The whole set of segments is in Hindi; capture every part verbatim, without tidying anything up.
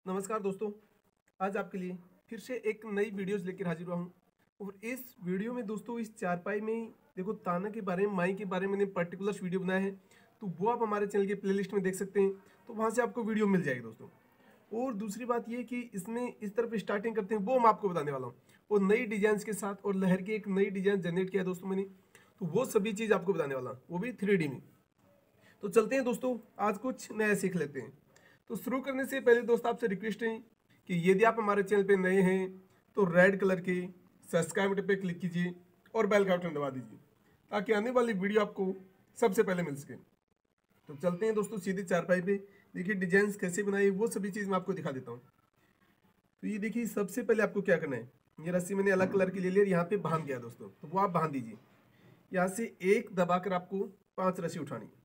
नमस्कार दोस्तों, आज आपके लिए फिर से एक नई वीडियोस लेकर हाजिर हुआ हूँ। और इस वीडियो में दोस्तों इस चारपाई में देखो ताना के बारे में, माई के बारे में मैंने पर्टिकुलर वीडियो बनाया है, तो वो आप हमारे चैनल के प्लेलिस्ट में देख सकते हैं। तो वहाँ से आपको वीडियो मिल जाएगी दोस्तों। और दूसरी बात ये कि इसमें इस तरफ स्टार्टिंग करते हैं, वो मैं आपको बताने वाला हूँ। और नई डिजाइन के साथ और लहर की एक नई डिजाइन जनरेट किया है दोस्तों मैंने, तो वो सभी चीज़ आपको बताने वाला हूँ, वो भी थ्री डी में। तो चलते हैं दोस्तों, आज कुछ नया सीख लेते हैं। तो शुरू करने से पहले दोस्तों आपसे रिक्वेस्ट है कि यदि आप हमारे चैनल पे नए हैं तो रेड कलर के सब्सक्राइब बटन पे क्लिक कीजिए और बेल का बटन दबा दीजिए ताकि आने वाली वीडियो आपको सबसे पहले मिल सके। तो चलते हैं दोस्तों सीधे चारपाई पे। देखिए डिजाइन कैसे बनाई वो सभी चीज़ मैं आपको दिखा देता हूँ। तो ये देखिए सबसे पहले आपको क्या करना है, ये रस्सी मैंने अलग कलर की ले ली और यहाँ पे बांध दिया दोस्तों, तो वो आप बांध दीजिए। यहाँ से एक दबाकर आपको पांच रस्सी उठानी है।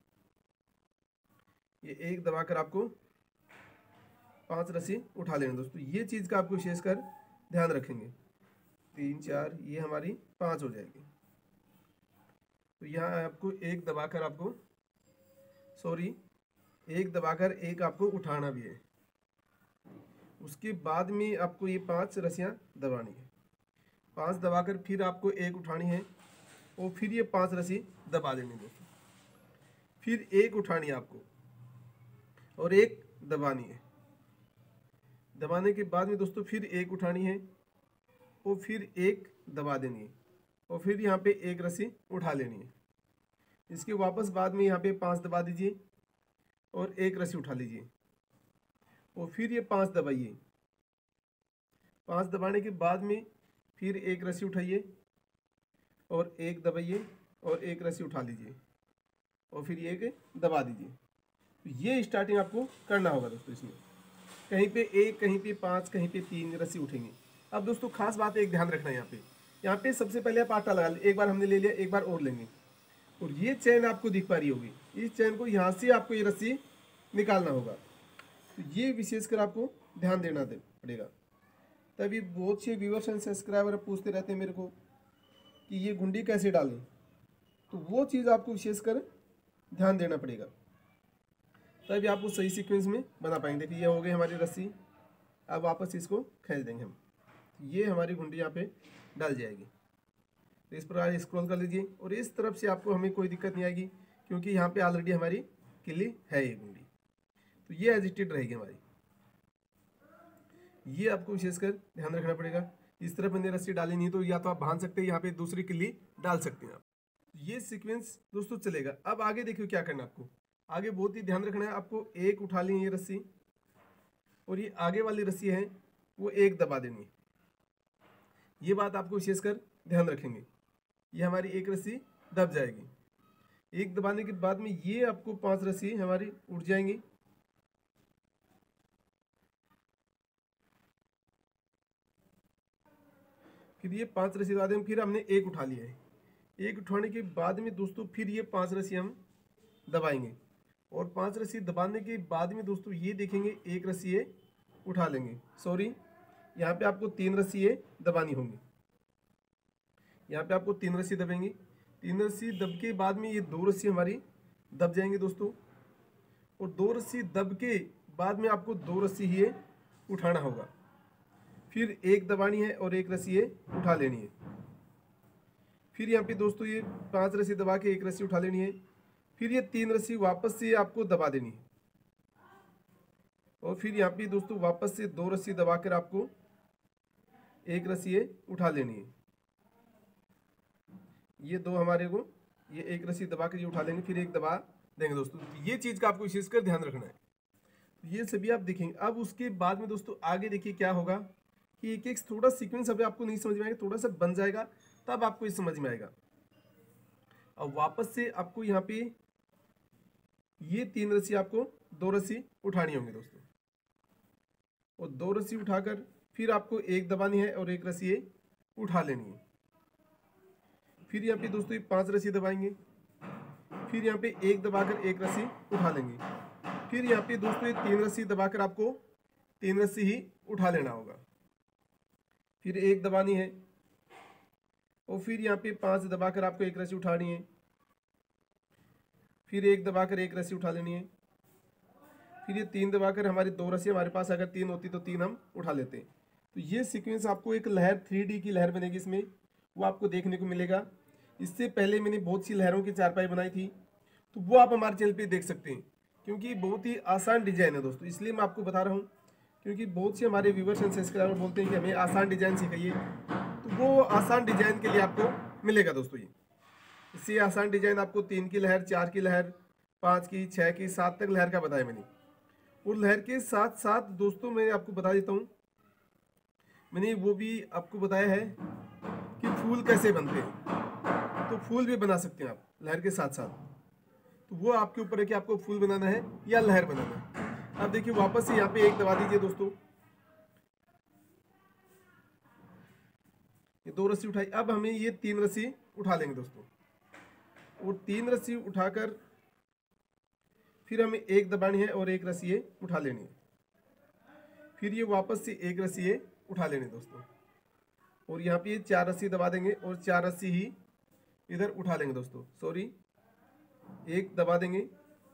ये एक दबाकर आपको पांच रस्सी उठा लेना दोस्तों। ये चीज़ का आपको विशेषकर ध्यान रखेंगे। तीन चार ये हमारी पांच हो जाएगी। तो यहाँ आपको एक दबाकर आपको सॉरी एक दबाकर एक आपको उठाना भी है। उसके बाद में आपको ये पांच रस्सियाँ दबानी है। पांच दबाकर फिर आपको एक उठानी है और फिर ये पांच रस्सी दबा देनी दोस्तों। फिर एक उठानी है आपको और एक दबानी है। दबाने के बाद में दोस्तों फिर एक उठानी है और फिर एक दबा देनी है और फिर यहाँ पे एक रस्सी उठा लेनी है। इसके वापस बाद में यहाँ पे पांच दबा दीजिए और एक रस्सी उठा लीजिए और फिर ये पांच दबाइए। पांच दबाने के बाद में फिर एक रस्सी उठाइए और एक दबाइए और एक रस्सी उठा लीजिए और फिर एक दबा दीजिए। तो ये स्टार्टिंग आपको करना होगा दोस्तों। इसमें कहीं पे एक, कहीं पे पांच, कहीं पे तीन रस्सी उठेंगे। अब दोस्तों खास बात एक ध्यान रखना है, यहाँ पे यहाँ पे सबसे पहले आप आटा लगा ले। एक बार हमने ले लिया, एक बार और लेंगे और ये चैन आपको दिख पा रही होगी। इस चैन को यहाँ से आपको ये रस्सी निकालना होगा। तो ये विशेषकर आपको ध्यान देना पड़ेगा। तभी बहुत से व्यूअर्स एंड सब्सक्राइबर पूछते रहते हैं मेरे को कि ये गुंडी कैसे डालें, तो वो चीज़ आपको विशेषकर ध्यान देना पड़ेगा, तभी आप उस सही सीक्वेंस में बना पाएंगे। देखिए ये हो गई हमारी रस्सी। अब वापस इसको खींच देंगे हम, ये हमारी गुंडी यहाँ पे डल जाएगी। तो इस प्रकार स्क्रॉल कर लीजिए और इस तरफ से आपको हमें कोई दिक्कत नहीं आएगी क्योंकि यहाँ पे ऑलरेडी हमारी किली है ये गुंडी। तो ये एजिटेड रहेगी हमारी। ये आपको विशेषकर ध्यान रखना पड़ेगा। इस तरफ मैंने रस्सी डाली नहीं तो या तो आप बांध सकते हैं, यहाँ पे दूसरी किली डाल सकते हैं आप। ये सीक्वेंस दोस्तों चलेगा। अब आगे देखिए क्या करना है आपको। आगे बहुत ही ध्यान रखना है आपको। एक उठा ली ये रस्सी और ये आगे वाली रस्सी है वो एक दबा देनी है। ये बात आपको विशेषकर ध्यान रखेंगे। ये हमारी एक रस्सी दब जाएगी। एक दबाने के बाद में ये आपको पांच रस्सी हमारी उठ जाएंगी। फिर ये पांच रस्सी दबा देंगे। फिर हमने एक उठा लिया है। एक उठाने के बाद में दोस्तों फिर ये पांच रस्सी हम दबाएंगे और पांच रस्सी दबाने के बाद में दोस्तों ये देखेंगे एक रस्सी ये उठा लेंगे। सॉरी यहाँ पे आपको तीन रस्सी ये दबानी होंगी। यहाँ पे आपको तीन रस्सी दबेंगी। तीन रस्सी दब के बाद में ये दो रस्सी हमारी दब जाएंगी दोस्तों और दो रस्सी दब के बाद में आपको दो रस्सी ही ये उठाना होगा। फिर एक दबानी है और एक रस्सी ये उठा लेनी है। फिर यहाँ पे दोस्तों ये पांच रस्सी दबा के एक रस्सी उठा लेनी है। फिर ये तीन रस्सी वापस से आपको दबा देनी है और फिर यहाँ पे दोस्तों वापस से दो रस्सी दबाकर आपको एक रस्सी ये उठा लेनी है। ये दो हमारे को ये एक रस्सी दबा कर ये उठा लेंगे, फिर एक दबा देंगे दोस्तों। ये चीज़ का आपको विशेषकर ध्यान रखना है। ये सभी आप देखेंगे। अब उसके बाद में दोस्तों आगे देखिए क्या होगा कि एक एक थोड़ा सीक्वेंस अभी आपको नहीं समझ में आएगा, थोड़ा सा बन जाएगा तब आपको ये समझ में आएगा। अब वापस से आपको यहाँ पे ये तीन रस्सी आपको दो रस्सी उठानी होंगी दोस्तों और दो रस्सी उठाकर फिर आपको एक दबानी है और एक रस्सी ये उठा लेनी है। फिर यहाँ पे दोस्तों ये पांच रस्सी दबाएंगे। फिर यहाँ पे एक दबाकर एक रस्सी उठा लेंगे। फिर यहाँ पे दोस्तों ये तीन रस्सी दबाकर आपको तीन रस्सी ही उठा लेना होगा। फिर एक दबानी है और फिर यहाँ पे पांच दबाकर आपको एक रस्सी उठानी है। फिर एक दबाकर एक रस्सी उठा लेनी है। फिर ये तीन दबाकर हमारी दो रस्सी हमारे पास अगर तीन होती तो तीन हम उठा लेते हैं। तो ये सीक्वेंस आपको एक लहर थ्री डी की लहर बनेगी इसमें, वो आपको देखने को मिलेगा। इससे पहले मैंने बहुत सी लहरों की चारपाई बनाई थी, तो वो आप हमारे चैनल पे देख सकते हैं, क्योंकि बहुत ही आसान डिजाइन है दोस्तों, इसलिए मैं आपको बता रहा हूँ। क्योंकि बहुत से हमारे व्यूवर्स एंड सब्सक्राइबर बोलते हैं कि हमें आसान डिजाइन सिखाइए, तो वो आसान डिजाइन के लिए आपको मिलेगा दोस्तों। ये इससे आसान डिजाइन आपको तीन की लहर, चार की लहर, पाँच की, छः की, सात तक लहर का बताया मैंने। और लहर के साथ साथ दोस्तों मैं आपको बता देता हूँ, मैंने वो भी आपको बताया है कि फूल कैसे बनते हैं। तो फूल भी बना सकते हैं आप लहर के साथ साथ, तो वो आपके ऊपर है कि आपको फूल बनाना है या लहर बनाना है। अब देखिए वापस से यहाँ पे एक दबा दीजिए दोस्तों, ये दो रस्सी उठाई। अब हमें ये तीन रस्सी उठा लेंगे दोस्तों, और तीन रस्सी उठाकर फिर हमें एक दबानी है और एक रस्सी ये उठा लेनी है। फिर ये वापस से एक रस्सी ये उठा लेनी दोस्तों, और यहाँ पे ये चार रस्सी दबा देंगे और चार रस्सी ही इधर उठा लेंगे दोस्तों। सॉरी, एक दबा देंगे,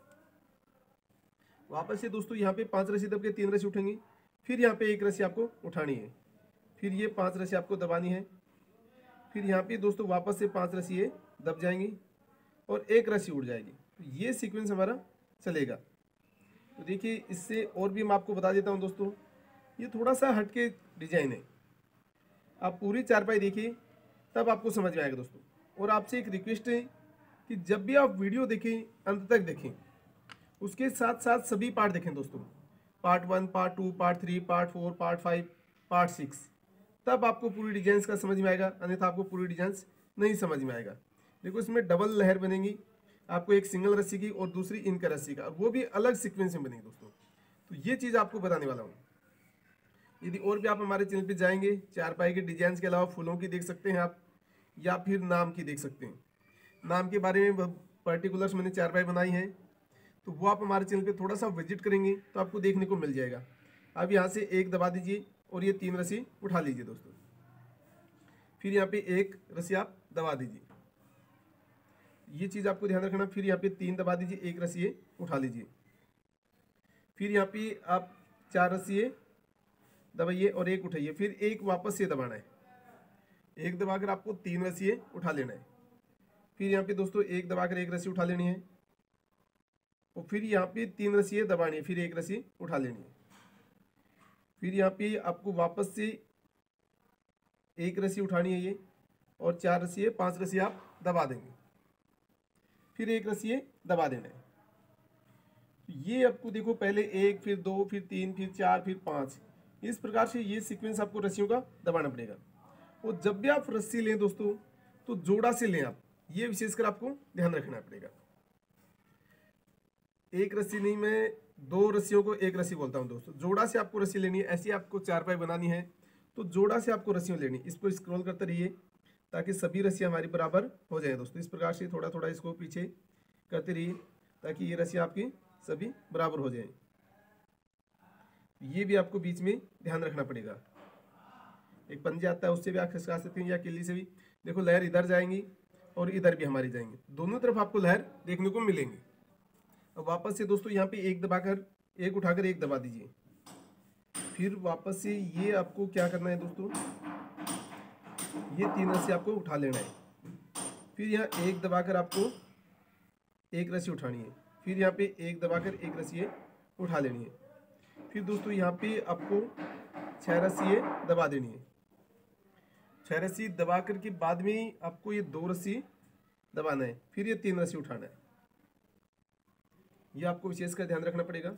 वापस से दोस्तों यहाँ पे पांच रस्सी दब के तीन रस्सी उठेंगी। फिर यहाँ पे एक रस्सी आपको उठानी है, फिर ये पांच रस्सी आपको दबानी है। फिर यहाँ पे दोस्तों वापस से पांच रस्सी ये दब जाएंगी और एक रस्सी उड़ जाएगी। तो ये सीक्वेंस हमारा चलेगा। तो देखिए इससे और भी मैं आपको बता देता हूँ दोस्तों, ये थोड़ा सा हटके डिजाइन है। आप पूरी चारपाई देखिए तब आपको समझ में आएगा दोस्तों। और आपसे एक रिक्वेस्ट है कि जब भी आप वीडियो देखें अंत तक देखें, उसके साथ साथ सभी पार्ट देखें दोस्तों, part one, part two, part three, part four, part five, part six, तब आपको पूरी डिजाइन का समझ में आएगा, अन्यथा आपको पूरी डिजाइन नहीं समझ में आएगा। देखो इसमें डबल लहर बनेगी आपको, एक सिंगल रस्सी की और दूसरी इनका रस्सी का, और वो भी अलग सीक्वेंस में बनेगी दोस्तों। तो ये चीज़ आपको बताने वाला हूँ। यदि और भी आप हमारे चैनल पे जाएंगे, चारपाई के डिजाइन के अलावा फूलों की देख सकते हैं आप, या फिर नाम की देख सकते हैं। नाम के बारे में पर्टिकुलर्स मैंने चारपाई बनाई है, तो वो आप हमारे चैनल पे थोड़ा सा विजिट करेंगे तो आपको देखने को मिल जाएगा। अब यहाँ से एक दबा दीजिए और ये तीन रस्सी उठा लीजिए दोस्तों। फिर यहाँ पे एक रस्सी आप दबा दीजिए, ये चीज़ आपको ध्यान रखना। फिर यहाँ पे तीन दबा दीजिए, एक रस्सी उठा लीजिए। फिर यहाँ पे आप चार रस्सी दबाइए और एक उठाइए, फिर एक वापस से दबाना है। एक दबाकर आपको तीन रस्सी उठा लेना है। फिर यहाँ पे दोस्तों एक दबाकर एक रस्सी उठा लेनी है, और फिर यहाँ पे तीन रस्सी दबानी है, फिर एक रस्सी उठा लेनी है। फिर यहाँ पे आपको वापस से एक रस्सी उठानी है ये, और चार रस्सी है, पांच रस्सी आप दबा देंगे, फिर एक रस्सी दबा देना है। ये आपको देखो पहले एक, फिर दो, फिर तीन, फिर चार, फिर पाँच, इस प्रकार से ये सीक्वेंस आपको रस्सियों का दबाना पड़ेगा। और जब भी आप रस्सी लें दोस्तों तो जोड़ा से लें आप, ये विशेषकर आपको ध्यान रखना पड़ेगा। एक रस्सी नहीं, मैं दो रस्सियों को एक रस्सी बोलता हूँ दोस्तों। जोड़ा से आपको रस्सी लेनी है, ऐसी आपको चारपाई बनानी है तो जोड़ा से आपको रस्सियों लेनी। इसको स्क्रॉल करते रहिए ताकि सभी रस्सियाँ हमारी बराबर हो जाए दोस्तों। इस प्रकार से थोड़ा थोड़ा इसको पीछे करते रहिए ताकि ये रस्सियाँ आपकी सभी बराबर हो जाए। ये भी आपको बीच में ध्यान रखना पड़ेगा। एक पंजे आता है उससे भी आप खिसका सकते हैं, या किल्ली से भी। देखो लहर इधर जाएंगी और इधर भी हमारी जाएंगी, दोनों तरफ आपको लहर देखने को मिलेंगी। अब वापस से दोस्तों यहाँ पे एक दबाकर, एक उठाकर एक दबा दीजिए। फिर वापस से ये आपको क्या करना है दोस्तों, ये तीन रस्सी आपको उठा लेना है। फिर यहाँ एक दबाकर आपको एक रस्सी उठानी है, फिर यहाँ पे एक दबाकर एक रस्सी उठा लेनी है। फिर दोस्तों यहाँ पे आपको छह रस्सी दबा देनी है। छह रस्सी दबा कर के बाद में आपको ये दो रस्सी दबाना है, फिर ये तीन रस्सी उठाना है। ये आपको विशेषकर ध्यान रखना पड़ेगा।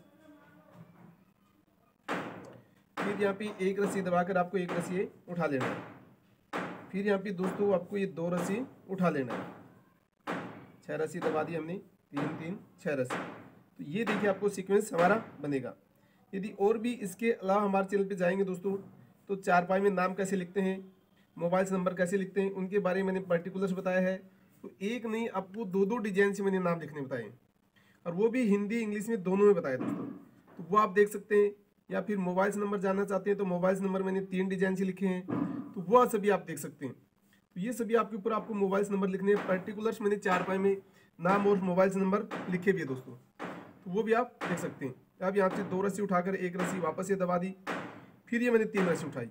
फिर यहाँ पे एक रस्सी दबाकर आपको एक रस्सी उठा लेना है। फिर यहाँ पे दोस्तों आपको ये दो रस्सी उठा लेना है। छह रस्सी दबा दी हमने, तीन तीन छह रस्सी। तो ये देखिए आपको सीक्वेंस हमारा बनेगा। यदि और भी इसके अलावा हमारे चैनल पे जाएंगे दोस्तों तो चारपाई में नाम कैसे लिखते हैं, मोबाइल नंबर कैसे लिखते हैं, उनके बारे में मैंने पर्टिकुलर्स बताया है। तो एक नहीं, आपको दो दो डिजाइन से मैंने नाम लिखने बताए, और वो भी हिंदी इंग्लिश में दोनों में बताया दोस्तों। तो वो आप देख सकते हैं। या फिर मोबाइल नंबर जानना चाहते हैं तो मोबाइल नंबर मैंने तीन डिजाइन से लिखे हैं, तो वो सभी आप देख सकते हैं। तो ये सभी आपके ऊपर आपको मोबाइल नंबर लिखने हैं। पर्टिकुलर्स मैंने चारपाई में नाम और मोबाइल नंबर लिखे भी है दोस्तों, तो वो भी आप देख सकते हैं। अब यहाँ से दो रस्सी उठाकर एक रस्सी वापस से दबा दी, फिर ये मैंने तीन रस्सी उठाई,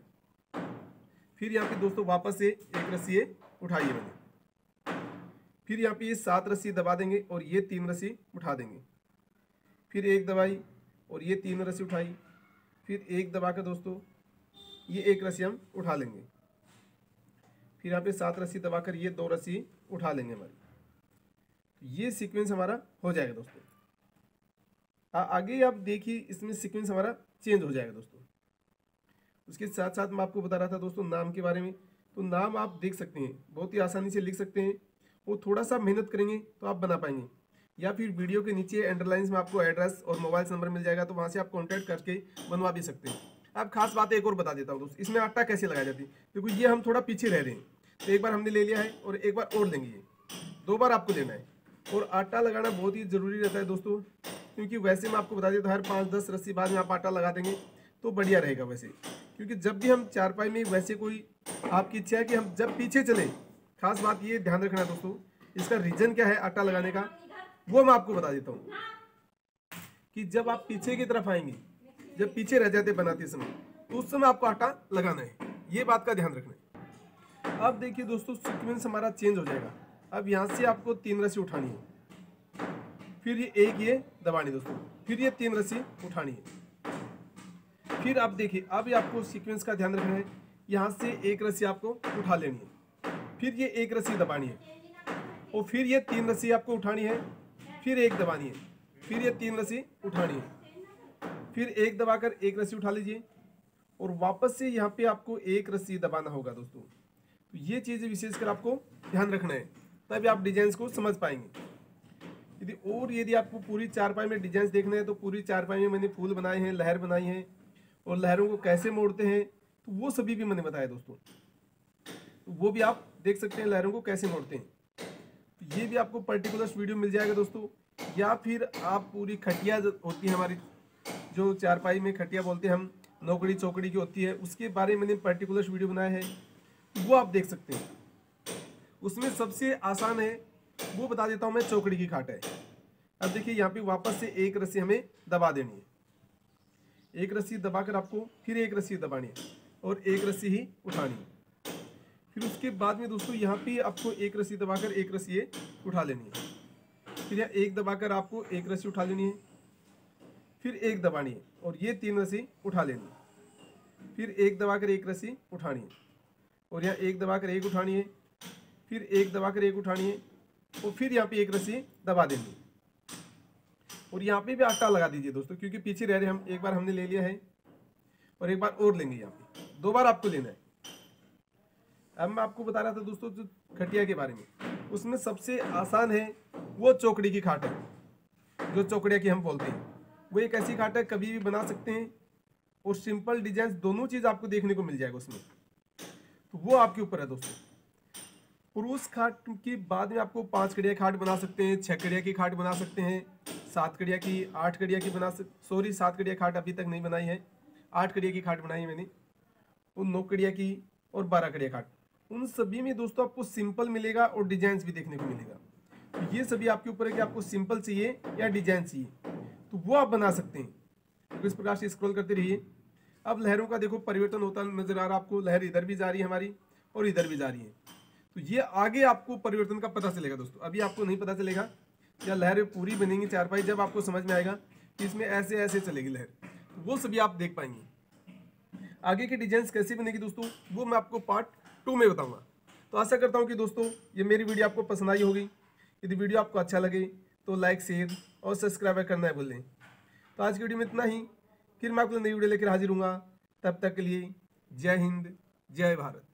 फिर यहाँ पे दोस्तों वापस से एक रस्सी ये उठाई है मैंने, फिर यहाँ पे ये सात रस्सी दबा देंगे और ये तीन रस्सी उठा देंगे, फिर एक दबाई और ये तीन रस्सी उठाई, फिर एक दबा कर दोस्तों ये एक रस्सी हम उठा लेंगे, फिर यहाँ पे सात रस्सी दबाकर ये दो रस्सी उठा लेंगे हमारी। ये सीक्वेंस हमारा हो जाएगा दोस्तों। आ, आगे आप देखिए इसमें सीक्वेंस हमारा चेंज हो जाएगा दोस्तों। उसके साथ साथ मैं आपको बता रहा था दोस्तों नाम के बारे में, तो नाम आप देख सकते हैं, बहुत ही आसानी से लिख सकते हैं, वो थोड़ा सा मेहनत करेंगे तो आप बना पाएंगे, या फिर वीडियो के नीचे एंडरलाइंस में आपको एड्रेस और मोबाइल नंबर मिल जाएगा, तो वहाँ से आप कॉन्टैक्ट करके बनवा भी सकते हैं। अब खास बात एक और बता देता हूँ दोस्तों, इसमें आटा कैसे लगाया जाती है, क्योंकि ये हम थोड़ा पीछे रह रहे हैं, तो एक बार हमने ले लिया है और एक बार और लेंगे, ये दो बार आपको लेना है। और आटा लगाना बहुत ही ज़रूरी रहता है दोस्तों, क्योंकि वैसे मैं आपको बता देता हूँ हर पाँच दस रस्सी बाद में आप आटा लगा देंगे तो बढ़िया रहेगा वैसे, क्योंकि जब भी हम चारपाई में वैसे कोई आपकी इच्छा है कि हम जब पीछे चले, खास बात ये ध्यान रखना दोस्तों, इसका रीज़न क्या है आटा लगाने का वो मैं आपको बता देता हूँ, कि जब आप पीछे की तरफ आएंगे, जब पीछे रह जाते बनाते समय, तो उस समय आपको आटा लगाना है, ये बात का ध्यान रखना है। अब देखिए दोस्तों सीक्वेंस हमारा चेंज हो जाएगा। अब यहाँ से आपको तीन रस्सी उठानी है, फिर ये एक ये दबानी दोस्तों, फिर ये तीन रस्सी उठानी है, फिर आप देखिए अब ये आपको सीक्वेंस का ध्यान रखना है, यहाँ से एक रस्सी आपको उठा लेनी है, फिर ये एक रस्सी दबानी है, और फिर ये तीन रस्सी आपको उठानी है, फिर एक दबानी है, फिर ये तीन रस्सी उठानी है, फिर एक दबाकर एक रस्सी उठा लीजिए, और वापस से यहाँ पे आपको एक रस्सी दबाना होगा दोस्तों। तो ये चीज़ें विशेषकर आपको ध्यान रखना है, तभी आप डिजाइन को समझ पाएंगे। यदि और यदि आपको पूरी चारपाई में डिजाइन देखना है, तो पूरी चारपाई में मैंने फूल बनाए हैं, लहर बनाई है, और लहरों को कैसे मोड़ते हैं तो वो सभी भी मैंने बताया दोस्तों, तो वो भी आप देख सकते हैं लहरों को कैसे मोड़ते हैं। तो ये भी आपको पर्टिकुलर वीडियो मिल जाएगा दोस्तों, या फिर आप पूरी खटिया होती है हमारी, जो चारपाई में खटिया बोलते हैं हम, नौकड़ी चौकड़ी की होती है, उसके बारे में मैंने पर्टिकुलर वीडियो बनाया है, वो आप देख सकते हैं। उसमें सबसे आसान है वो बता देता हूं मैं, चौकड़ी की खाट है। अब देखिए यहाँ पे वापस से एक रस्सी हमें दबा देनी है, एक रस्सी दबाकर आपको फिर एक रस्सी दबानी है और एक रस्सी ही उठानी है। फिर उसके बाद में दोस्तों यहाँ पे आपको एक रस्सी दबाकर एक रस्सी ये उठा लेनी है, फिर यहाँ एक दबाकर आपको एक रस्सी उठा लेनी है, फिर एक दबानी है और ये तीन रस्सी उठा लेनी है, फिर एक दबाकर एक रस्सी उठानी है, और यहाँ एक दबाकर एक उठानी है, फिर एक दबाकर एक उठानी है, और फिर यहाँ पे एक रस्सी दबा देनी है। और यहाँ पे भी आटा लगा दीजिए दोस्तों, क्योंकि पीछे रह रहे हम, एक बार हमने ले लिया है और एक बार और लेंगे, यहाँ पे दो बार आपको लेना है। अब मैं आपको बता रहा था दोस्तों जो खटिया के बारे में, उसमें सबसे आसान है वो चौकड़ी की खाट है, जो चौकड़िया की हम बोलते हैं। वो एक ऐसी खाट है कभी भी बना सकते हैं, और सिंपल डिजाइन दोनों चीज आपको देखने को मिल जाएगा उसमें, तो वो आपके ऊपर है दोस्तों। और उस खाट के बाद में आपको पांच कड़िया खाट बना सकते हैं, छह कड़िया की खाट बना सकते हैं, सात कड़िया की, आठ कड़िया की बना सक सॉरी सात कड़िया खाट अभी तक नहीं बनाई है, आठ कड़िया की खाट बनाई है मैंने, उन नौ कड़िया की और बारह कड़िया खाट, उन सभी में दोस्तों आपको सिंपल मिलेगा और डिजाइन भी देखने को मिलेगा। तो ये सभी आपके ऊपर है कि आपको सिंपल चाहिए या डिजाइन चाहिए, तो वो आप बना सकते हैं। तो इस प्रकार से स्क्रॉल करते रहिए। अब लहरों का देखो परिवर्तन होता नजर आ रहा आपको, लहर इधर भी जा रही है हमारी और इधर भी जा रही है, तो ये आगे आपको परिवर्तन का पता चलेगा दोस्तों। अभी आपको नहीं पता चलेगा, या लहरें पूरी बनेंगी चारपाई, जब आपको समझ में आएगा कि इसमें ऐसे ऐसे चलेगी लहर, तो वो सभी आप देख पाएंगे। आगे की डिजाइन कैसी बनेगी दोस्तों, वो मैं आपको पार्ट टू में बताऊंगा। तो आशा करता हूँ कि दोस्तों ये मेरी वीडियो आपको पसंद आई होगी। यदि वीडियो आपको अच्छा लगे तो लाइक, शेयर और सब्सक्राइब करना है भूलें। तो आज की वीडियो में इतना ही, फिर मैं आपको नई वीडियो लेकर हाजिर हूँगा। तब तक के लिए जय हिंद, जय भारत।